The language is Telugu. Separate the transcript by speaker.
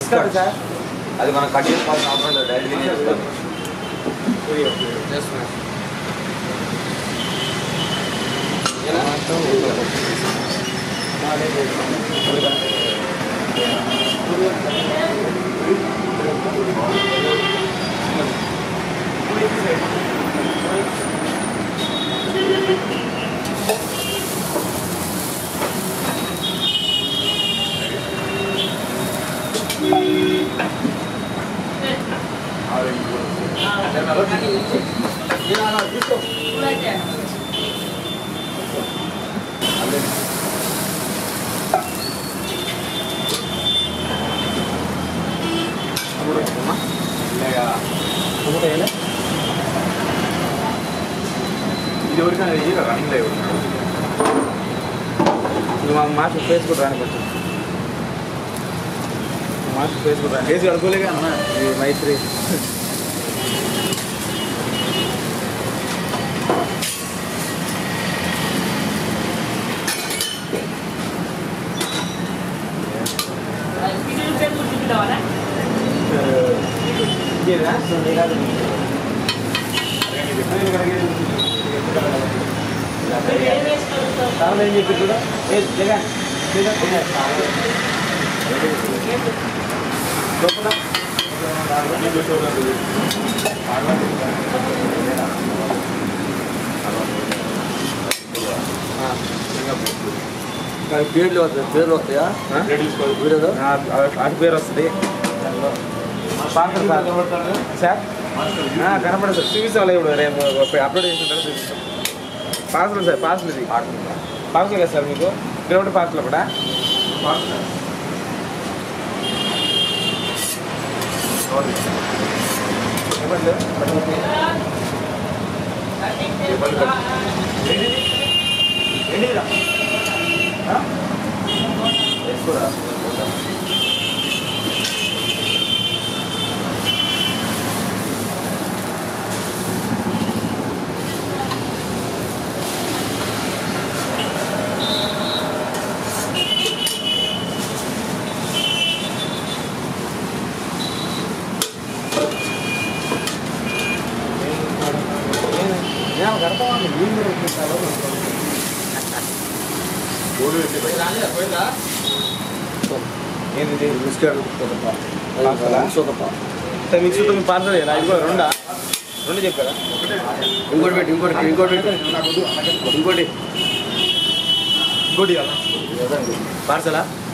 Speaker 1: సార్ అది మనం కట్ చేసుకోవాల్సిన అవసరం లేదు, డైరెక్ట్ తినేస్తాం. ఇది ఎవరికైనా రన్నింగ్ లైవ్ మా మాస్టర్ ఫేస్ కూడా రాని కొంచెం మాస్టర్ ఫేస్ కూడా రాని ఫేస్ కడుకోలేగా అన్న ఇది మైత్రి ఏం చెప్పి కూడా పేర్లు వస్తాయి, పేర్లు వస్తాయా వీడియోలో అటు పేరు వస్తుంది సార్ కనపడదు సార్ చూపిస్తాం ఇప్పుడు రేపు అప్లోడ్ చేసిన చూపిస్తాం. పార్సల్ సార్ పార్సల్ ఇది పార్సల్ కదా సార్ మీకు గ్రౌండ్ పార్సల్ కూడా ఏంటి బిస్కెట్ సార్ మిక్స్ మీ పార్సల్ ఇది కూడా రెండు చెప్పారా ఇంకోటి పెట్టి ఇంకోటి పార్సలా